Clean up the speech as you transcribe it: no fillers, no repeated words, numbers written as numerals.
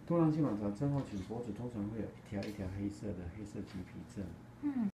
多囊性卵巢症候群脖子通常会有一条一条黑色的黑色棘皮症。